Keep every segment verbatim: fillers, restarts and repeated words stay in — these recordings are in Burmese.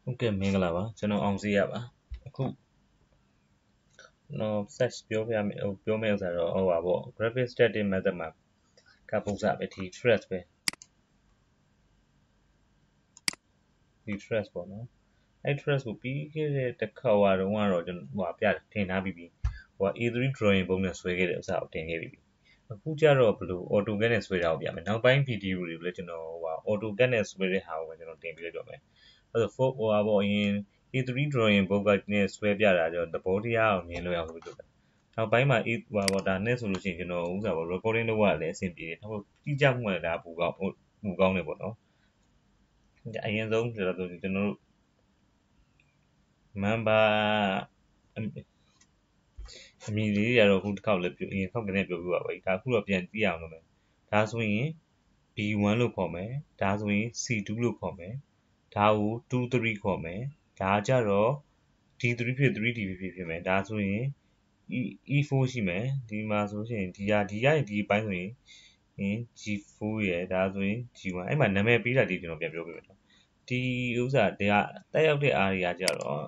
Ok, မင်္ဂလာပါကျွန်တော်အောင်စီရပါအခုကျွန်တော် search ပြောပြမယ်ဟိုပြောမယ့်ဥစ္စာတော့ဟိုပါပေါ့ graphic static method မှာကပုံစပဲဒီ trace ပဲဒီ trace ပေါ့နော်အဲ့ trace ကိုပြီးခဲ့တဲ့တစ်ခါဝါတော့ကတော့ကျွန်တော်ဟိုပြထင်ထားပြီးပြီဟို A three drawing ပုံနဲ့ဆွဲခဲ့တဲ့ဥစ္စာကိုတင်ခဲ့ပြီးပြီအခုကျတော့ဘယ်လို AutoCAD နဲ့ဆွဲတာကိုပြမယ်နောက်ပိုင်း video တွေကိုလည်းကျွန်တော်ဟို AutoCAD နဲ့ဆွဲတဲ့ဟာကိုပဲကျွန်တော်တင်ပြီးတော့ပြောမယ်အဲ့တော့ for ဟိုပါပေါ့အရင် A three drawing ပုံကနဲ့ဆွဲပြတာကျတော့သဘောတရားကိုမြင်လို့ရအောင်လို့ပြောတာနောက်ပိုင်းမှာ A ဟိုပါပေါ့ဒါနဲ့ဆိုလို့ရှိရင်ကျွန်တော်ဥစ္စာပေါ့ recording လုပ်ရလည်းအဆင်ပြေတယ်နောက်တိကျမှုလည်းဒါပူကောင်းဟိုပူကောင်းတယ်ပေါ့နော်အရင်ဆုံးဆိုတော့ကျွန်တော်တို့ member အမည်လေးတွေကတော့အခုတစ်ခေါက်လည်းပြောအရင်ခေါက်ကလည်းပြောပြပါပဲဒါအခုတော့ပြန်ကြည့်အောင်လုပ်မယ်ဒါဆိုရင် B one လို့ခေါ်မယ်ဒါဆိုရင် C two လို့ခေါ်မယ်ဒါကို two three ခေါ်မယ်ဒါကြတော့ D three ဖြစ် three D ဖြစ်ဖြစ်မယ်ဒါဆိုရင် E E four ရှိမယ်ဒီမှာဆိုရင်ဒီဟာဒီရရင်ဒီအပိုင်းဆိုရင် G four ရယ်ဒါဆိုရင် G one အဲ့မှာနာမည်ပေးတာဒီကျွန်တော်ပြန်ပြောပြမယ်နော်ဒီဥစ္စာတရားတက်ရောက်တဲ့အားတွေကကြတော့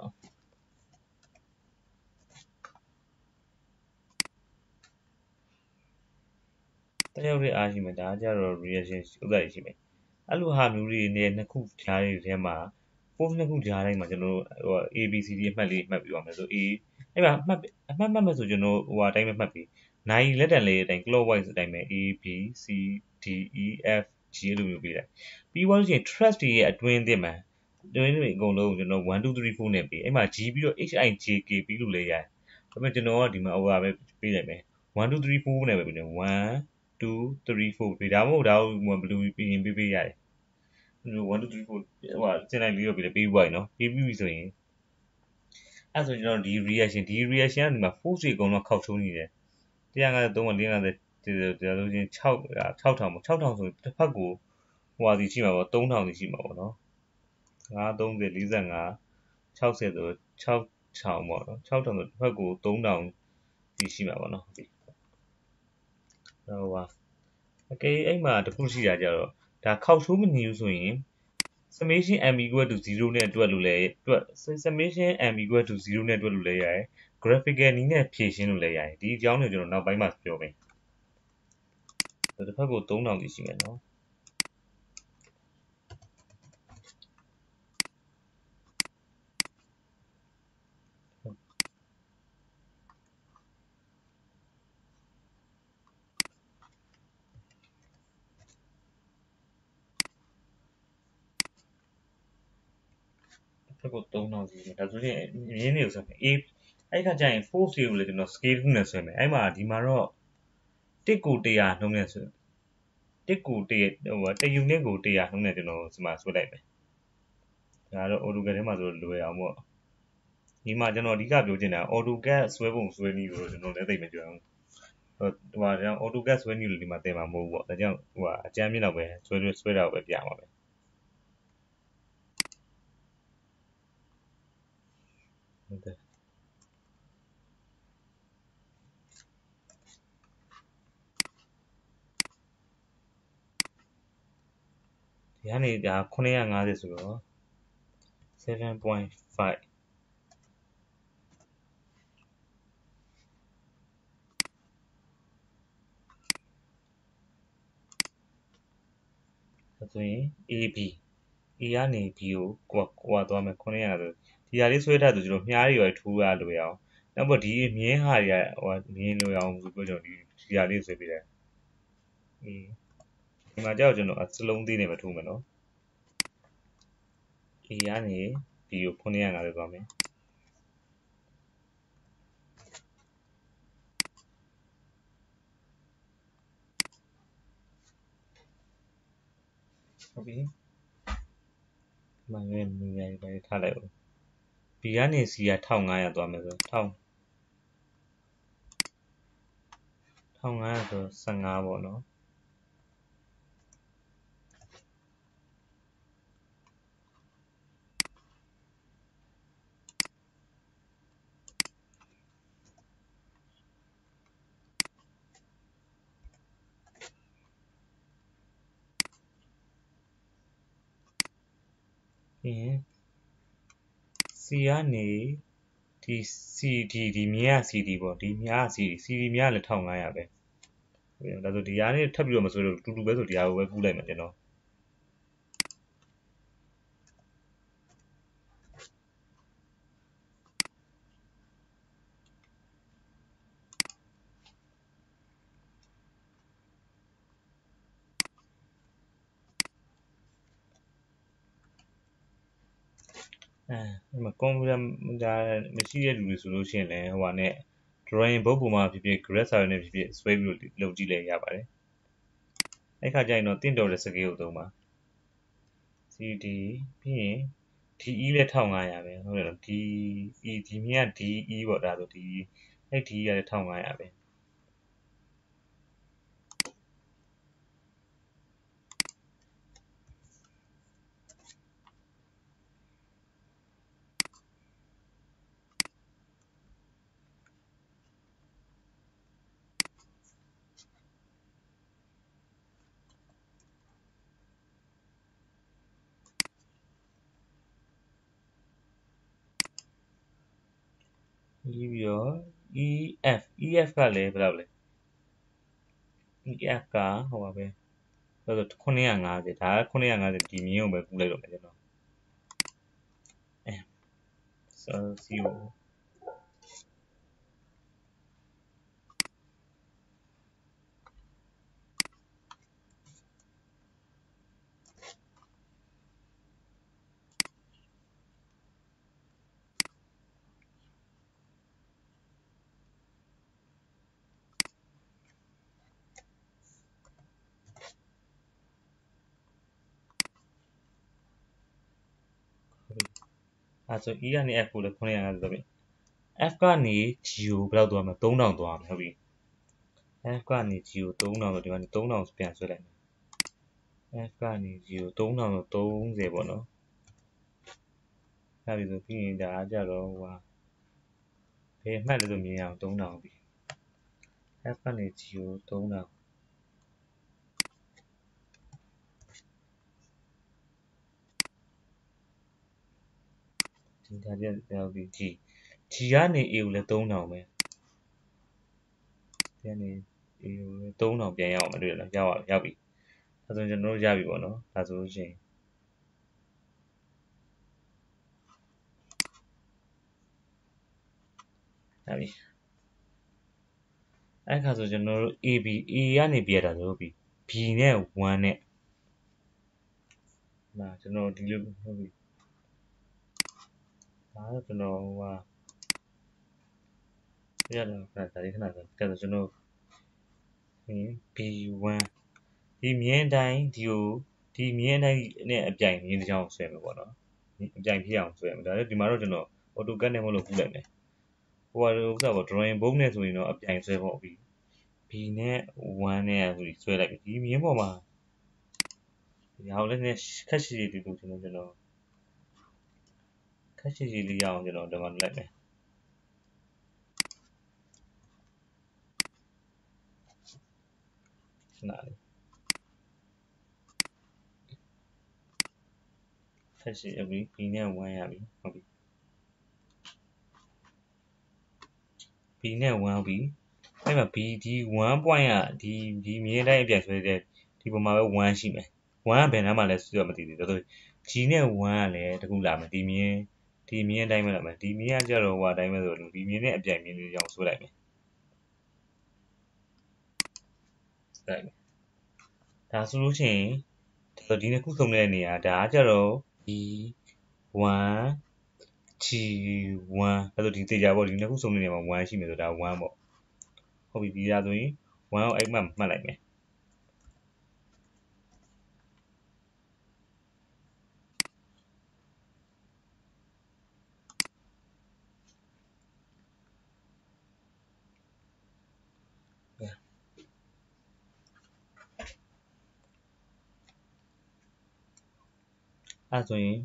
တက်ရောက်တဲ့အားရှိမယ်ဒါကြတော့ reaction ဥစ္စာရှိမယ်အဲ့လိုဟာမျိုးတွေနဲ့နှစ်ခုကြားတွေထဲမှာ force နှစ်ခုကြားတိုင်းမှာကျွန်တော်တို့ဟို A B C D အမှတ်လေးမှတ်ပြီးပါမယ်ဆို A အဲ့မှာအမှတ်အမှတ်မှတ်မယ်ဆိုကျွန်တော်ဟိုဟာအတိုင်းပဲမှတ်ပြီးနိုင်လက်တံလေးအတိုင်း clockwise အတိုင်းပဲ A B C D E F G လို့မျိုးပေးလိုက်ပြီးသွားလို့ရှိရင် trace တွေရဲ့အတွင်းအသစ်မှာအတွင်းတွေအကုန်လုံးကျွန်တော်one two three fourနဲ့ပေးအဲ့မှာ G ပြီးတော့ H I J K ပြီးလို့လည်းရတယ်ဒါပေမဲ့ကျွန်တော်ကဒီမှာဟိုဟာပဲပေးလိုက်မယ် one two three four နဲ့ပဲပေးတယ်one two three four ပေးဒါမှမဟုတ်ဒါကိုဘယ်လိုပြင်ပေးပေးရတယ်one two three four ဟိုဟာစင်လိုက်လေးတော့ပေးတယ်ပေးပြီးနော်ပေးပြီးပြီဆိုရင်အဲ့ဆိုကျွန်တော်ဒီ reaction ဒီ reaction ကဒီမှာ force တွေအကုန်လုံးခောက်ချိုးနေတယ်one fifty, three hundred, four hundredဒါဆိုရင်6 6000ပေါ့6000ဆိုတစ်ဖက်ကိုဟိုဟာစီရှိမှာပေါ့three thousandစီရှိမှာပေါ့နော်five thirty, forty-five, sixtyဆိုsix thousandပေါ့နော်six thousandဆိုတစ်ဖက်ကိုthree thousandစီရှိမှာပေါ့နော်ဟိုဟာအကယ်အဲ့မှာတစ်ခုရှိတာကြတော့ဒါခောက်ချိုးမနေဘူးဆိုရင် summation m equal to zero နဲ့တွက်လို့လည်းတွက် summation m equal to zero နဲ့တွက်လို့လည်းရတယ် graphical နည်းနဲ့ဖြည့်ရှင်းလို့လည်းရတယ်ဒီအကြောင်းတွေကျွန်တော်နောက်ပိုင်းမှာပြောမယ်တစ်ဖက်ကိုthree thousandစီရှိမယ်နော်တစ်ဖက်ကိုthree thousandစီမယ်ဒါဆိုရင်မြင်းနေလို့ဆိုရင် A အဲ့ခါကျရင် force တွေကိုလည်းကျွန်တော် scale တစ်ခုနဲ့ဆွဲမယ်အဲ့မှာဒီမှာတော့oneကိုone hundredနှုန်းနဲ့ဆွဲoneကိုone hundredဟိုတစ် unit ကိုone hundredနှုန်းနဲ့ကျွန်တော်ဒီမှာဆွဲလိုက်မယ်ဒါတော့ AutoCAD ထဲမှာဆိုလွယ်အောင်ပေါ့ဒီမှာကျွန်တော်အဓိကပြောချင်တာ AutoCAD ဆွဲပုံဆွဲနည်းကိုကျွန်တော်လည်းသိမကြွအောင်ဟိုဟိုဟာကြောင့် AutoCAD ဆွဲနည်းလို့ဒီမှာသင်မှာမဟုတ်ဘူးပေါ့ဒါကြောင့်ဟိုဟာအကြမ်းမြင့်တော့ပဲဆွဲဆွဲတာကိုပဲပြမှာပဲဟုတ်တယ်ဒီကနေဒါnine fiftyဆိုတော့seven point fiveဆိုရင် A B A ကနေ B ကိုကိုကသွားမယ်nine fiftyဆိုဒီဟာလေးဆွဲထားဆိုကျွန်တော်မြားတွေရောထိုးရလို့ရအောင်နောက်ပေါ့ဒီမြင်းဟာတွေကဟိုမြင်းလို့ရအောင်ဆိုပြောကျွန်တော်ဒီဒီဟာလေးဆွဲပေးတယ်အေးဒီမှာကြောက်ကျွန်တော်စလုံးသေးနေမှာထိုးမယ်နော် A ကနေ B ကိုnine fiftyသွားမယ်ဟုတ်ပြီမှန်ရဲ့မြင်ရပဲထားလိုက်ဦး B ကနေ C ကfifteen hundredသွားမယ်ဆိုတော့fifteen hundredဆိုfifteenပေါ့နော်ပြီးရင်ကနေဒီ CD ဒီမြင်းက CD ပေါ့ဒီမြားက CD CD မြားကလည်းတစ်ထောင်ငါးရာပဲဒါဆိုဒီဟာနဲ့ထပ်ပြီးတော့မဆိုလို့တူတူပဲဆိုဒီဟာကိုပဲကူးလိုက်မယ်ကျွန်တော်အဲဒီမှာ computer ဒါမရှိတဲ့လူတွေဆိုလို့ရှိရင်လည်းဟိုဟာနဲ့ drawing book ပေါ်မှာဖြစ်ဖြစ် graph စာရွက်နဲ့ဖြစ်ဖြစ်ဆွဲပြီးတော့လုပ်ကြည့်လည်းရပါတယ်အဲ့ခါကျရင်တော့တင့်တော်တဲ့ scale ကိုသုံးပါ CD ပြီးရင် ဒီ E လည်းတစ်ထောင်ငါးရာပဲဟုတ်တယ်နော်ဒီ E ဒီမြင်းက ဒီ E ပေါ့ဒါဆိုဒီအဲ့ D ကလည်းတစ်ထောင်ငါးရာပဲပြီးပြီးတော့ EF EF ကလည်းဘယ်လောက်လဲ EF ကဟိုပါပဲဆိုတော့ခုနှစ်ရာငါးဆယ်ဒါကခုနှစ်ရာငါးဆယ်ဒီမြင်းကိုပဲကူးလိုက်တော့မယ်ကျွန်တော်အဲဆို C ကိုအဲဆို E ကနေ F ကိုလည်းခုနှစ်ရာငါးဆယ်ဆိုပြီ F ကနေ G ကိုဘယ်လောက်သွားမလဲသုံးထောင်သွားမယ်ဟုတ်ပြီ F ကနေ G ကိုသုံးထောင်ဆိုဒီမှာသုံးထောင်ပြန်ဆွဲလိုက်မယ် F ကနေ G ကိုသုံးထောင်ဆိုသုံးဆယ်ပေါ့နော်အဲ့ဒီဆိုပြီးရင်ဒါကြတော့ဟိုဟာဘယ်မှတ်လဲဆိုမြင်အောင်သုံးထောင်ပြီ F ကနေ G ကိုသုံးထောင်ဒီဒါပြရောက်ပြီ G G ကနေ A ကိုလည်းသုံးထောင်ပဲဒီကနေ A ကိုလည်းသုံးထောင်ပြန်ရအောင်မတွေ့ရလားရောက်ရောက်ပြီဒါဆိုကျွန်တော်တို့ရပြီပေါ့နော်ဒါဆိုလို့ရှိရင်ရပြီအဲ့ခါဆိုကျွန်တော်တို့ A B A ကနေ B ရတာဆိုပြီ B နဲ့ one နဲ့ဒါကျွန်တော်ဒီလိုဟုတ်ပြီဒါတော့ကျွန်တော်ဟိုဟာရတော့ခဏဒါလေးခဏဆိုဒါဆိုကျွန်တော်ဟင်း B one ဒီမြင်းတိုင်းဒီကိုဒီမြင်းတိုင်းနဲ့အပြိုင်မြင်းတစ်ချောင်းဆွဲမယ်ပေါ့နော်အပြိုင်ဖြစ်အောင်ဆွဲမယ်ဒါလည်းဒီမှာတော့ကျွန်တော် AutoCAD နဲ့မလို့ကူးလိုက်မယ်ဟိုဟာဥစ္စာပေါ့ drawing book နဲ့ဆိုရင်တော့အပြိုင်ဆွဲဖို့ပြီ B နဲ့ one နဲ့ဆိုပြီးဆွဲလိုက်ပြီဒီမြင်းပေါ်မှာဒီဟာလည်းနည်းခက်ရှည်ရှည်လေးလုပ်ချင်တော့ကျွန်တော်ခက်ရှည်ရှည်လေးရအောင်ကျွန်တော်ဒီမှာလိုက်မယ်ခဏလေးခက်ရှည်ပြီ B နဲ့ one ရပြီဟုတ်ပြီ B နဲ့ one ပြီအဲ့မှာ B ဒီ one point ကဒီဒီမြင်းတိုင်းအပြိုင်ဆွဲတဲ့ဒီပုံမှာပဲ one ရှိမယ် one ကဘယ်နှမ်းမှလဲဆိုတော့မသိသေးဘူးဒါဆို G နဲ့ one ကလည်းတခုလာမယ်ဒီမြင်းဒီမြင်းအတိုင်းပဲလာမယ်ဒီမြင်းကကြတော့ဟိုအတိုင်းပဲဆိုလို့ဒီမြင်းနဲ့အပြိုင်မြင်းလေးကြောင်းဆွဲလိုက်မယ်ဆွဲလိုက်မယ်ဒါဆိုလို့ရှိရင်ဒါဒီနှစ်ခုစုံတဲ့နေရာဒါကကြတော့ B one G one ဒါဆိုဒီတေချာပေါ့ဒီနှစ်ခုစုံတဲ့နေရာမှာ one ရှိမယ်ဆိုဒါ one ပေါ့ဟုတ်ပြီဒီဒါဆိုရင် one ကိုအဲ့မှမှတ်လိုက်မယ်အဲ့ဆိုရင်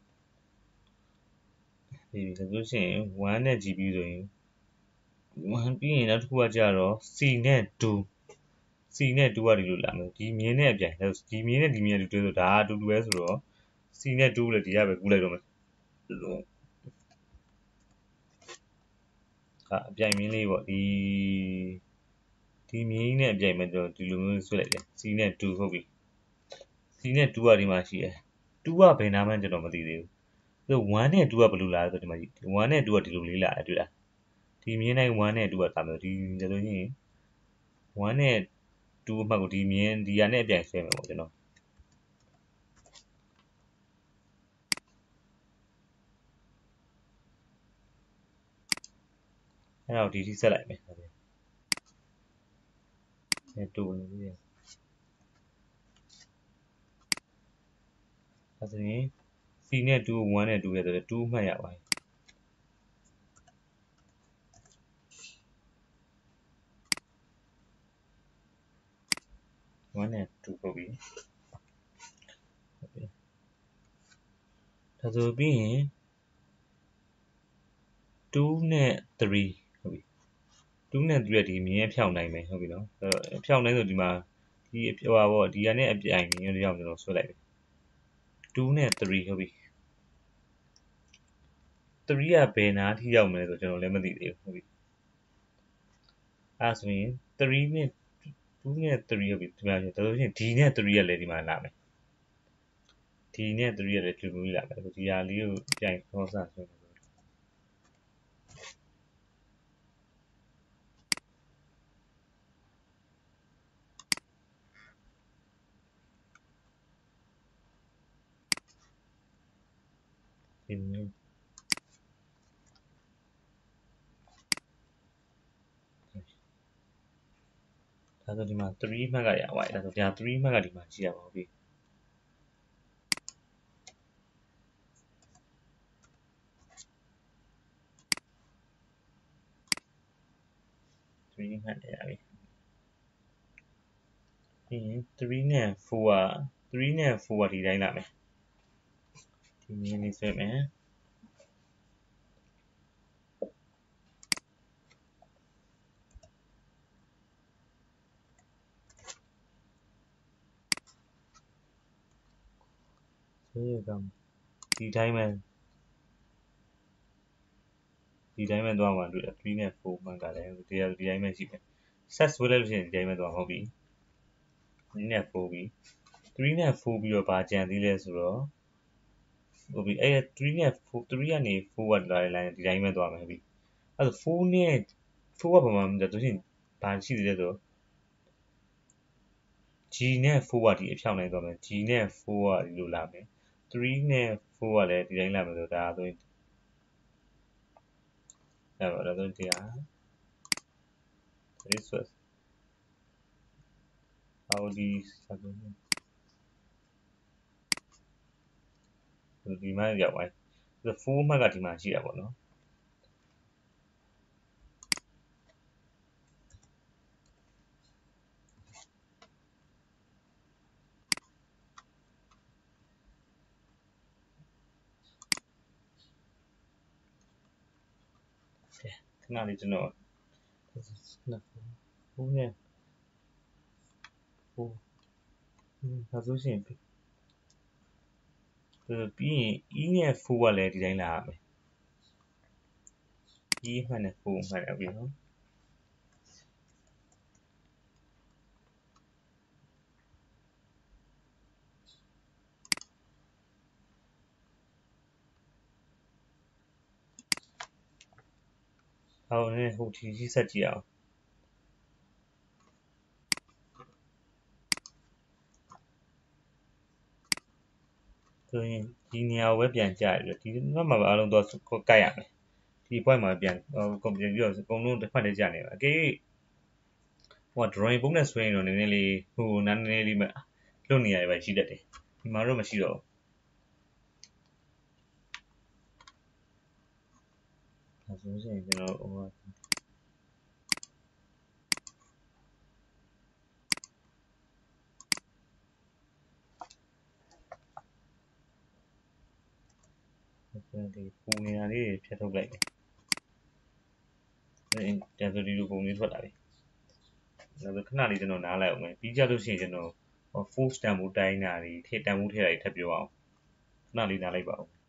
ဒီဒါဆိုရှင် one နဲ့ G ပြီးဆိုရင် one ပြီးရင်နောက်တစ်ခုကကြတော့ C နဲ့ two C နဲ့ two ကဒီလိုလာမယ်ဒီမြင်းနဲ့အပြိုင်ဒီမြင်းနဲ့ဒီမြင်းနဲ့တူတူဆိုဒါအတူတူပဲဆိုတော့ C နဲ့ two လည်းဒီကပဲကူးလိုက်တော့မယ်အပြိုင်မြင်းလေးပေါ့ဒီဒီမြင်းနဲ့အပြိုင်မဲ့တော့ဒီလိုမျိုးဆွဲလိုက်တယ် C နဲ့twoဟုတ်ပြီ C နဲ့twoကဒီမှာရှိတယ်twoကဘယ်နာမှကျွန်တော်မသိသေးဘူးသူoneနဲ့twoကဘယ်လိုလာလဲဆိုဒီမှာoneနဲ့twoကဒီလိုလေးလာတယ်တွေ့လားဒီမြင်းတိုင်းoneနဲ့twoကတာမျိုးဒီဆိုလို့ရှိရင်oneနဲ့twoအမှတ်ကိုဒီမြင်းဒီဟာနဲ့အပြိုင်ဆွဲမယ်ပေါ့ကျွန်တော်အဲ့တော့ဒီထိဆက်လိုက်မယ်အဲ့တူနေပြီအဲ့ဆိုရင် C နဲ့two oneနဲ့twoရဲ့ဆိုတော့twoမှတ်ရပါတယ်oneနဲ့twoပုတ်ပြီဒါဆိုပြီးရင်twoနဲ့threeဟုတ်ပြီtwoနဲ့threeကဒီမြင်းဖြောင်းနိုင်မယ်ဟုတ်ပြီနော်အဲ့ဖြောင်းနိုင်ဆိုဒီမှာဒီဟိုပါပေါ့ဒီဟာနဲ့အပြိုင်မြင်းတွေအောင်ကျွန်တော်ဆွဲလိုက်တယ်twoနဲ့threeဟုတ်ပြီthreeကဘယ်နာထိရောက်မလဲဆိုကျွန်တော်လည်းမသိသေးဘူးဟုတ်ပြီအဲ့ဆိုရင်threeနဲ့twoနဲ့threeဟုတ်ပြီဒီမှာဆိုလို့ရှိရင် D နဲ့threeကလည်းဒီမှာလာမယ် D နဲ့threeကလည်းဒီလိုလာမယ်ဒီဟာလေးကိုပြိုင်ခေါ်စားဆွဲမယ်ဒီမျိုးဒါဆိုဒီမှာthreeမှတ်ကရပါတယ်ဒါဆိုဒါthreeမှတ်ကဒီမှာရှိရပါဘူးthreeမှတ်ရပြီပြီးရင်threeနဲ့fourကthreeနဲ့fourကဒီတိုင်းလာမယ်ဒီမြင်းလေးဆွဲမယ်ဆွဲရကောင်ဒီတိုင်းပဲဒီတိုင်းပဲသွားမှာတွေ့တယ်threeနဲ့fourမှတ်ကလည်းဒီဒီတိုင်းပဲရှိမယ်ဆက်ဆွဲလိုက်လို့ရှိရင်ဒီတိုင်းပဲသွားဟုတ်ပြီthreeနဲ့fourပြီthreeနဲ့fourပြီးတော့ဗာကြံသေးလဲဆိုတော့ဟုတ်ပြီအဲ့threeနဲ့four threeကနေ fourကလာတဲ့ line ဒီတိုင်းပဲသွားမယ်ပြီအဲ့ဒါfourနဲ့ fourကဘာမှမတူရှင်ဘာရှိသေးလဲဆိုတော့ G နဲ့fourကဒီအဖြောင်းနိုင်သွားမယ် G နဲ့ fourကဒီလိုလာမယ်threeနဲ့fourကလည်းဒီတိုင်းလာမယ်ဆိုတော့ဒါဆိုရင်အဲ့တော့ဒါဆိုရင်တရား this was how these ဒီမှာရောက်သွားပြီ four မှတ်ကဒီမှာရှိတာပေါ့နော်ခဏလေးကျွန်တော်fourနဲ့fourဒါဆိုရှင်ပြီးရင် E နဲ့ fourကလည်းဒီတိုင်းလာရမယ် E မှတ်နဲ့ four မှတ်ရပြီနော်ဟောနေဟိုဒီကြီးဆက်ကြည့်အောင်ဆိုရင်ဒီနေရာကိုပဲပြန်ကြရတယ်ဒီဘက်မှာပဲအားလုံးတော့ကိုက်ရမယ်ဒီ point မှာပြန်ကွန်ပြန်ပြီးတော့အကုန်လုံးတစ်ဖက်နဲ့ကြာနေပါအကေဟို drawing book နဲ့ဆွဲရင်တော့နည်းနည်းလေးဟိုနည်းနည်းလေးမှလွတ်နေရပဲရှိတတ်တယ်ဒီမှာတော့မရှိတော့ဘူးဒါဆိုရင်ကျွန်တော်ဟိုဒီပူနေတာလေးဖြတ်ထုတ်လိုက်တယ်အဲဒါဆိုဒီလိုပုံလေးထွက်လာပြီဒါဆိုခဏလေးကျွန်တော်နားလိုက်အောင်မယ်ပြီးကြလို့ရှိရင်ကျွန်တော် force တန်ဖိုးတိုင်းတာတွေထည့်တန်ဖိုးထည့်တာတွေထပ်ပြောအောင်ခဏလေးနားလိုက်ပါဦး